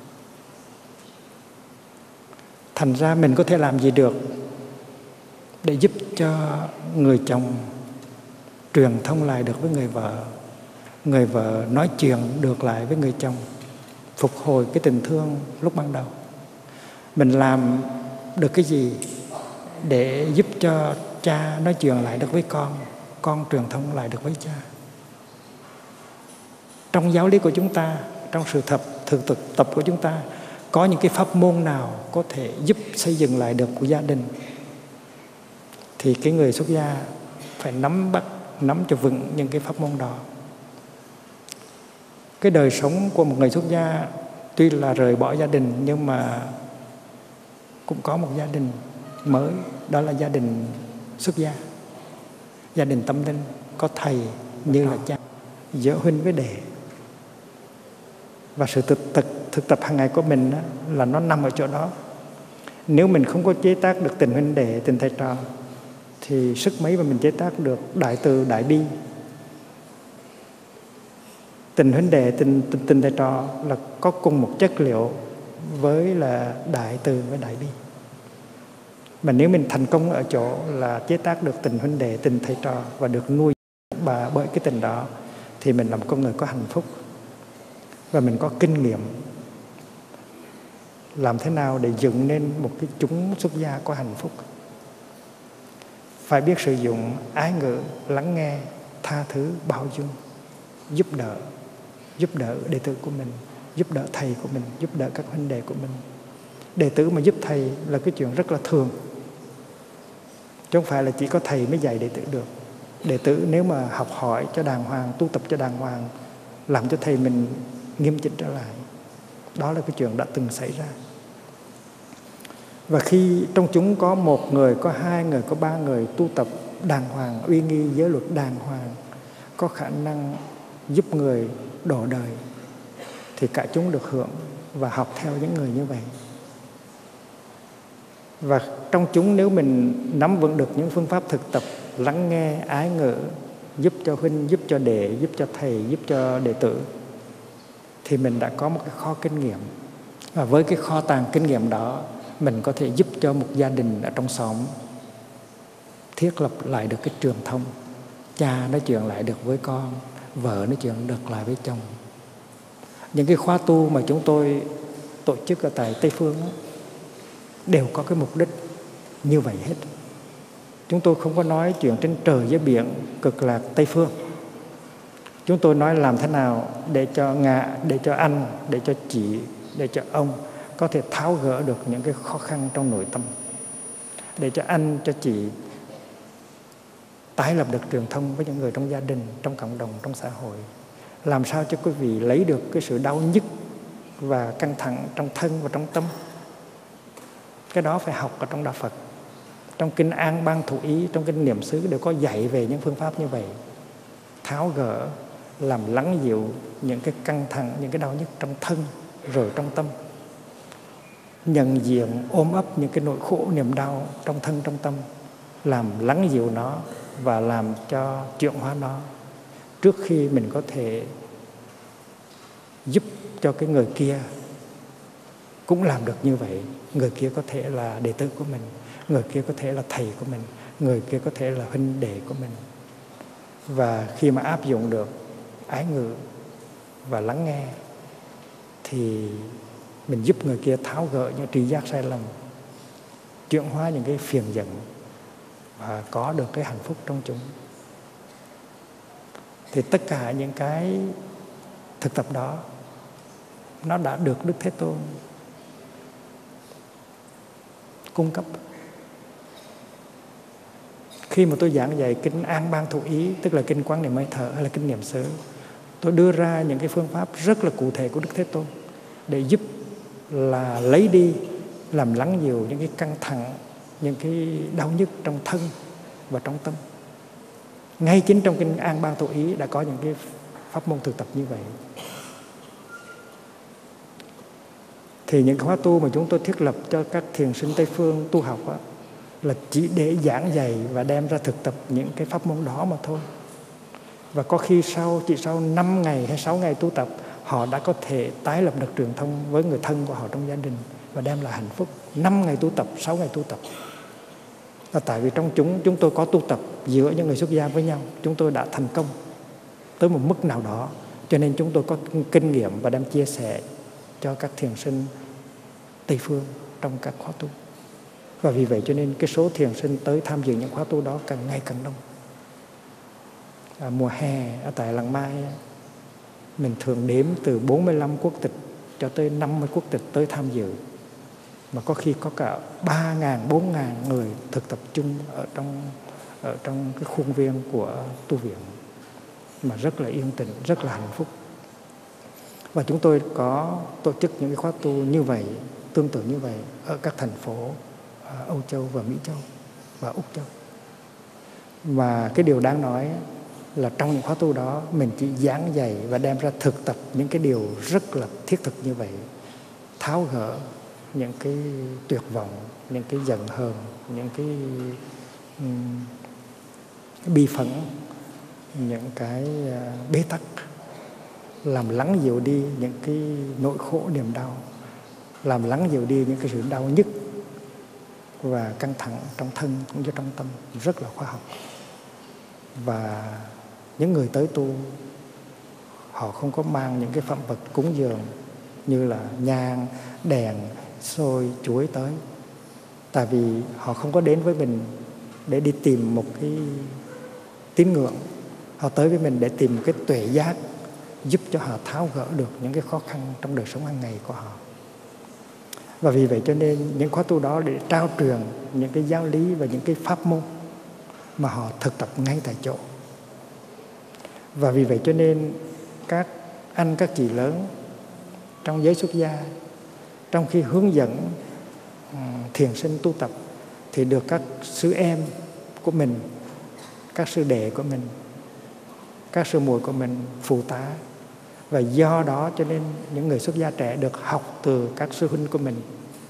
Thành ra mình có thể làm gì được để giúp cho người chồng truyền thông lại được với người vợ nói chuyện được lại với người chồng, phục hồi cái tình thương lúc ban đầu. Mình làm được cái gì để giúp cho cha nói chuyện lại được với con truyền thông lại được với cha? Trong giáo lý của chúng ta, trong sự thực tập của chúng ta, có những cái pháp môn nào có thể giúp xây dựng lại được của gia đình? Thì cái người xuất gia phải nắm cho vững những cái pháp môn đó. Cái đời sống của một người xuất gia tuy là rời bỏ gia đình, nhưng mà cũng có một gia đình mới, đó là gia đình xuất gia, gia đình tâm linh, có thầy như là cha, giữa huynh với đệ. Và sự thực tập hàng ngày của mình đó, là nó nằm ở chỗ đó. Nếu mình không có chế tác được tình huynh đệ, tình thầy trò, thì sức mấy mà mình chế tác được đại từ, đại bi. Tình huynh đệ, tình thầy trò là có cùng một chất liệu với là đại từ với đại bi. Mà nếu mình thành công ở chỗ là chế tác được tình huynh đệ, tình thầy trò và được nuôi bởi cái tình đó, thì mình là một con người có hạnh phúc và mình có kinh nghiệm. làm thế nào để dựng nên một cái chúng xuất gia có hạnh phúc. Phải biết sử dụng ái ngữ, lắng nghe, tha thứ, bao dung, giúp đỡ đệ tử của mình, giúp đỡ thầy của mình, giúp đỡ các huynh đệ của mình. Đệ tử mà giúp thầy là cái chuyện rất là thường, chứ không phải là chỉ có thầy mới dạy đệ tử được. Đệ tử nếu mà học hỏi cho đàng hoàng, tu tập cho đàng hoàng, làm cho thầy mình nghiêm chỉnh trở lại, đó là cái chuyện đã từng xảy ra. Và khi trong chúng có một người, có hai người, có ba người tu tập đàng hoàng, uy nghi giới luật đàng hoàng, có khả năng giúp người độ đời, thì cả chúng được hưởng và học theo những người như vậy. Và trong chúng nếu mình nắm vững được những phương pháp thực tập lắng nghe, ái ngữ, giúp cho huynh, giúp cho đệ, giúp cho thầy, giúp cho đệ tử, thì mình đã có một cái kho kinh nghiệm. Và với cái kho tàng kinh nghiệm đó, mình có thể giúp cho một gia đình ở trong xóm thiết lập lại được cái truyền thông. Cha nói chuyện lại được với con, vợ nói chuyện được lại với chồng. Những cái khóa tu mà chúng tôi tổ chức ở tại Tây Phương đó, đều có cái mục đích như vậy hết. Chúng tôi không có nói chuyện trên trời dưới biển, cực lạc Tây Phương. Chúng tôi nói làm thế nào để cho ngạ, để cho anh, để cho chị, để cho ông có thể tháo gỡ được những cái khó khăn trong nội tâm, để cho anh, cho chị tái lập được truyền thông với những người trong gia đình, trong cộng đồng, trong xã hội. Làm sao cho quý vị lấy được cái sự đau nhức và căng thẳng trong thân và trong tâm. Cái đó phải học ở trong Đạo Phật. Trong Kinh An Bang Thủ Ý, trong Kinh Niệm xứ đều có dạy về những phương pháp như vậy. Tháo gỡ, làm lắng dịu những cái căng thẳng, những cái đau nhức trong thân rồi trong tâm. Nhận diện, ôm ấp những cái nỗi khổ, niềm đau trong thân, trong tâm. Làm lắng dịu nó và làm cho chuyển hóa nó, trước khi mình có thể giúp cho cái người kia cũng làm được như vậy. Người kia có thể là đệ tử của mình, người kia có thể là thầy của mình, người kia có thể là huynh đệ của mình. Và khi mà áp dụng được ái ngữ và lắng nghe, thì mình giúp người kia tháo gỡ những tri giác sai lầm, chuyển hóa những cái phiền giận và có được cái hạnh phúc trong chúng. Thì tất cả những cái thực tập đó nó đã được Đức Thế Tôn cung cấp. Khi mà tôi giảng dạy Kinh An Bang Thủ Ý, tức là Kinh Quán Niệm Hơi Thở hay là Kinh Niệm xứ, tôi đưa ra những cái phương pháp rất là cụ thể của Đức Thế Tôn để giúp là lấy đi, làm lắng dịu những cái căng thẳng, những cái đau nhức trong thân và trong tâm. Ngay chính trong Kinh An Bang Thủ Ý đã có những cái pháp môn thực tập như vậy. Thì những khóa tu mà chúng tôi thiết lập cho các thiền sinh Tây Phương tu học đó, là chỉ để giảng dạy và đem ra thực tập những cái pháp môn đó mà thôi. Và có khi chỉ sau 5 ngày hay 6 ngày tu tập, họ đã có thể tái lập được truyền thông với người thân của họ trong gia đình và đem lại hạnh phúc. 5 ngày tu tập, 6 ngày tu tập. Là tại vì trong chúng tôi có tu tập giữa những người xuất gia với nhau, chúng tôi đã thành công tới một mức nào đó, cho nên chúng tôi có kinh nghiệm và đem chia sẻ cho các thiền sinh Tây Phương trong các khóa tu. Và vì vậy cho nên cái số thiền sinh tới tham dự những khóa tu đó càng ngày càng đông. Mùa hè ở tại Làng Mai, mình thường đếm từ 45 quốc tịch cho tới 50 quốc tịch tới tham dự. Mà có khi có cả 3.000, 4.000 người thực tập chung ở trong cái khuôn viên của tu viện, mà rất là yên tĩnh, rất là hạnh phúc. Và chúng tôi có tổ chức những cái khóa tu như vậy, tương tự như vậy ở các thành phố Âu Châu và Mỹ Châu và Úc Châu. Và cái điều đáng nói là trong những khóa tu đó, mình chỉ giảng dạy và đem ra thực tập những cái điều rất là thiết thực như vậy, tháo gỡ những cái tuyệt vọng, những cái giận hờn, những cái bi phẫn, những cái bế tắc, làm lắng dịu đi những cái nỗi khổ niềm đau, làm lắng dịu đi những cái sự đau nhức và căng thẳng trong thân cũng như trong tâm, rất là khoa học. Và những người tới tu, họ không có mang những cái phẩm vật cúng dường như là nhang, đèn, xôi chuối tới. Tại vì họ không có đến với mình để đi tìm một cái tín ngưỡng, họ tới với mình để tìm cái tuệ giác giúp cho họ tháo gỡ được những cái khó khăn trong đời sống hàng ngày của họ. Và vì vậy cho nên những khóa tu đó để trao truyền những cái giáo lý và những cái pháp môn mà họ thực tập ngay tại chỗ. Và vì vậy cho nên các anh các chị lớn trong giới xuất gia, trong khi hướng dẫn thiền sinh tu tập thì được các sư em của mình, các sư đệ của mình, các sư muội của mình phụ tá. Và do đó cho nên những người xuất gia trẻ được học từ các sư huynh của mình,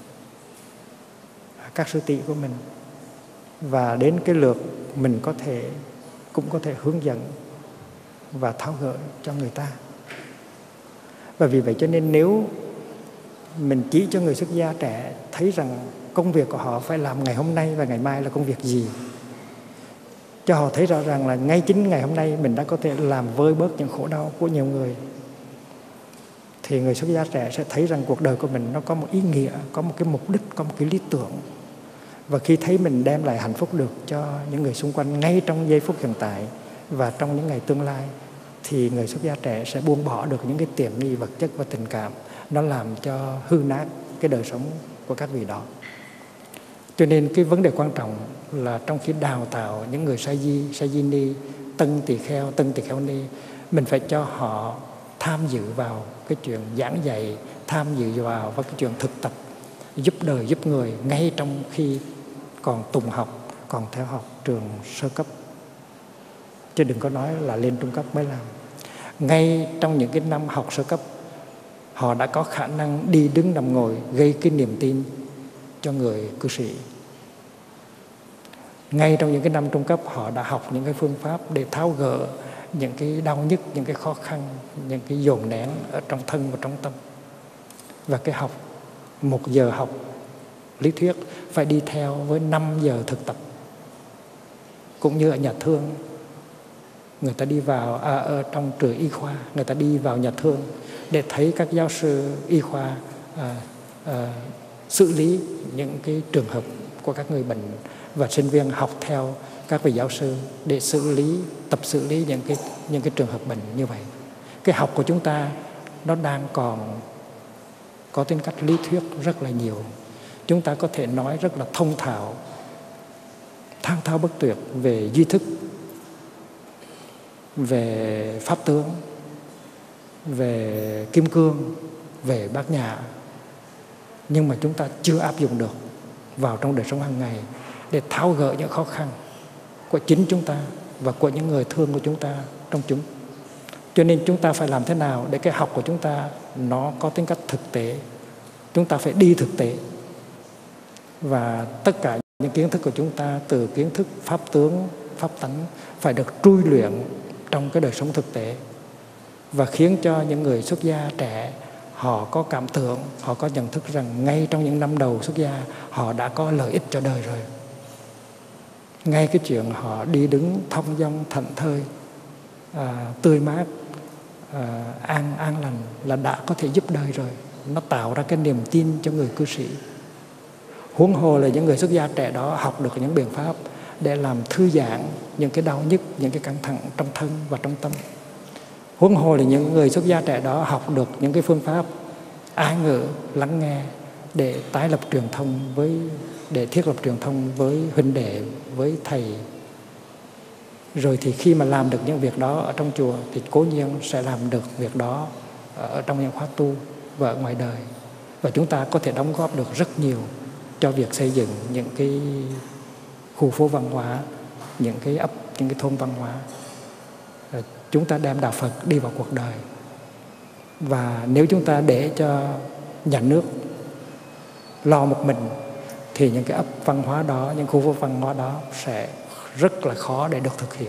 các sư tỷ của mình. Và đến cái lượt mình cũng có thể hướng dẫn và tháo gỡ cho người ta. Và vì vậy cho nên nếu mình chỉ cho người xuất gia trẻ thấy rằng công việc của họ phải làm ngày hôm nay và ngày mai là công việc gì, cho họ thấy rõ ràng là ngay chính ngày hôm nay mình đã có thể làm vơi bớt những khổ đau của nhiều người, thì người xuất gia trẻ sẽ thấy rằng cuộc đời của mình nó có một ý nghĩa, có một cái mục đích, có một cái lý tưởng. Và khi thấy mình đem lại hạnh phúc được cho những người xung quanh ngay trong giây phút hiện tại và trong những ngày tương lai, thì người xuất gia trẻ sẽ buông bỏ được những cái tiềm nghi vật chất và tình cảm nó làm cho hư nát cái đời sống của các vị đó. Cho nên cái vấn đề quan trọng là trong khi đào tạo những người sa di ni, tân tỳ kheo ni, mình phải cho họ tham dự vào cái chuyện giảng dạy, tham dự vào cái chuyện thực tập, giúp đời giúp người ngay trong khi còn tùng học, còn theo học trường sơ cấp. Chứ đừng có nói là lên trung cấp mới làm. Ngay trong những cái năm học sơ cấp, họ đã có khả năng đi đứng nằm ngồi gây cái niềm tin cho người cư sĩ. Ngay trong những cái năm trung cấp, họ đã học những cái phương pháp để tháo gỡ những cái đau nhức, những cái khó khăn, những cái dồn nén ở trong thân và trong tâm. Và cái học 1 giờ học lý thuyết phải đi theo với 5 giờ thực tập. Cũng như ở nhà thương, người ta đi vào ở trong trường y khoa, người ta đi vào nhà thương để thấy các giáo sư y khoa xử lý những cái trường hợp của các người bệnh, và sinh viên học theo các vị giáo sư để tập xử lý những cái trường hợp bệnh như vậy. Cái học của chúng ta nó đang còn có tính cách lý thuyết rất là nhiều. Chúng ta có thể nói rất là thông thạo, thao thao bất tuyệt về duy thức, về pháp tướng, về kim cương, về bát nhã, nhưng mà chúng ta chưa áp dụng được vào trong đời sống hàng ngày để tháo gỡ những khó khăn của chính chúng ta và của những người thương của chúng ta trong chúng. Cho nên chúng ta phải làm thế nào để cái học của chúng ta nó có tính cách thực tế. Chúng ta phải đi thực tế, và tất cả những kiến thức của chúng ta, từ kiến thức pháp tướng, pháp tánh, phải được trui luyện trong cái đời sống thực tế, và khiến cho những người xuất gia trẻ họ có cảm tưởng, họ có nhận thức rằng ngay trong những năm đầu xuất gia họ đã có lợi ích cho đời rồi. Ngay cái chuyện họ đi đứng thong dong thảnh thơi, tươi mát, an lành là đã có thể giúp đời rồi. Nó tạo ra cái niềm tin cho người cư sĩ. Huống hồ là những người xuất gia trẻ đó học được những biện pháp để làm thư giãn những cái đau nhức, những cái căng thẳng trong thân và trong tâm. Huống hồ là những người xuất gia trẻ đó học được những cái phương pháp ái ngữ, lắng nghe để tái lập truyền thông để thiết lập truyền thông với huynh đệ, với thầy. Rồi thì khi mà làm được những việc đó ở trong chùa thì cố nhiên sẽ làm được việc đó ở trong những khóa tu và ở ngoài đời. Và chúng ta có thể đóng góp được rất nhiều cho việc xây dựng những cái khu phố văn hóa, những cái ấp, những cái thôn văn hóa. Chúng ta đem đạo Phật đi vào cuộc đời. Và nếu chúng ta để cho nhà nước lo một mình thì những cái ấp văn hóa đó, những khu phố văn hóa đó sẽ rất là khó để được thực hiện.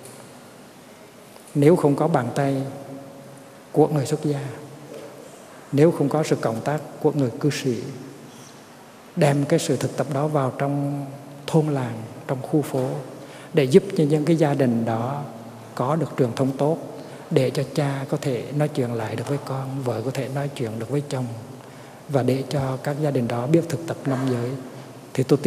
Nếu không có bàn tay của người xuất gia, nếu không có sự cộng tác của người cư sĩ đem cái sự thực tập đó vào trong thôn làng, trong khu phố, để giúp cho những cái gia đình đó có được truyền thông tốt, để cho cha có thể nói chuyện lại được với con, vợ có thể nói chuyện được với chồng, và để cho các gia đình đó biết thực tập 5 giới, thì tôi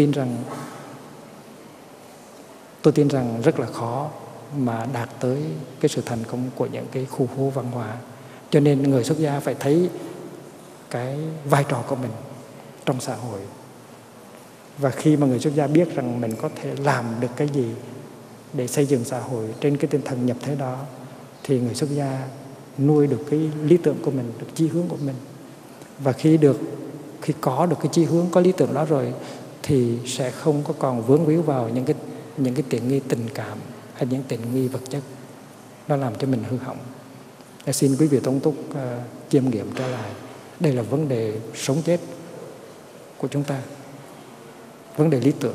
tin rằng rất là khó mà đạt tới cái sự thành công của những cái khu phố văn hóa. Cho nên người xuất gia phải thấy cái vai trò của mình trong xã hội. Và khi mà người xuất gia biết rằng mình có thể làm được cái gì để xây dựng xã hội trên cái tinh thần nhập thế đó, thì người xuất gia nuôi được cái lý tưởng của mình, được chí hướng của mình. Và khi có được cái chí hướng, có lý tưởng đó rồi, thì sẽ không có còn vướng víu vào những cái tiện nghi tình cảm hay những tiện nghi vật chất, nó làm cho mình hư hỏng. Xin quý vị Tông Túc chiêm nghiệm trở lại. Đây là vấn đề sống chết của chúng ta, vấn đề lý tưởng.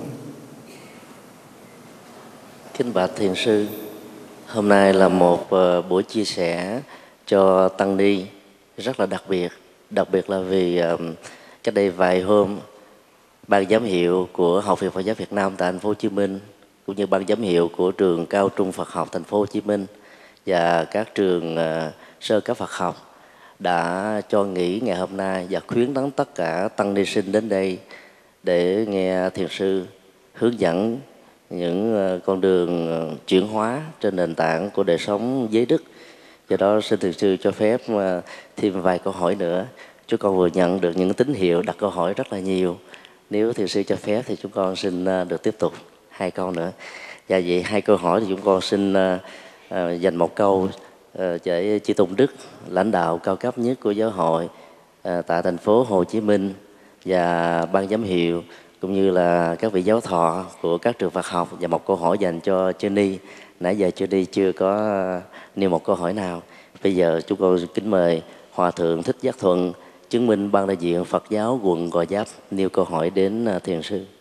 Kính bạch thiền sư, hôm nay là một buổi chia sẻ cho tăng ni rất là đặc biệt là vì cách đây vài hôm, ban giám hiệu của Học viện Phật giáo Việt Nam tại thành phố Hồ Chí Minh, cũng như ban giám hiệu của trường Cao trung Phật học thành phố Hồ Chí Minh và các trường sơ cấp Phật học đã cho nghỉ ngày hôm nay và khuyến tấn tất cả tăng ni sinh đến đây để nghe thiền sư hướng dẫn những con đường chuyển hóa trên nền tảng của đời sống giới đức. Do đó xin thiền sư cho phép thêm vài câu hỏi nữa. Chúng con vừa nhận được những tín hiệu đặt câu hỏi rất là nhiều. Nếu thiền sư cho phép thì chúng con xin được tiếp tục 2 câu nữa. Và vậy 2 câu hỏi thì chúng con xin dành 1 câu để Chư Tôn Đức, lãnh đạo cao cấp nhất của giáo hội tại thành phố Hồ Chí Minh và ban giám hiệu, cũng như là các vị giáo thọ của các trường Phật học, và 1 câu hỏi dành cho Chư Ni. Nãy giờ Chư Ni chưa có nêu 1 câu hỏi nào. Bây giờ chúng con kính mời Hòa Thượng Thích Giác Thuận, chứng minh ban đại diện Phật giáo quận Gò Vấp, nêu câu hỏi đến thiền sư.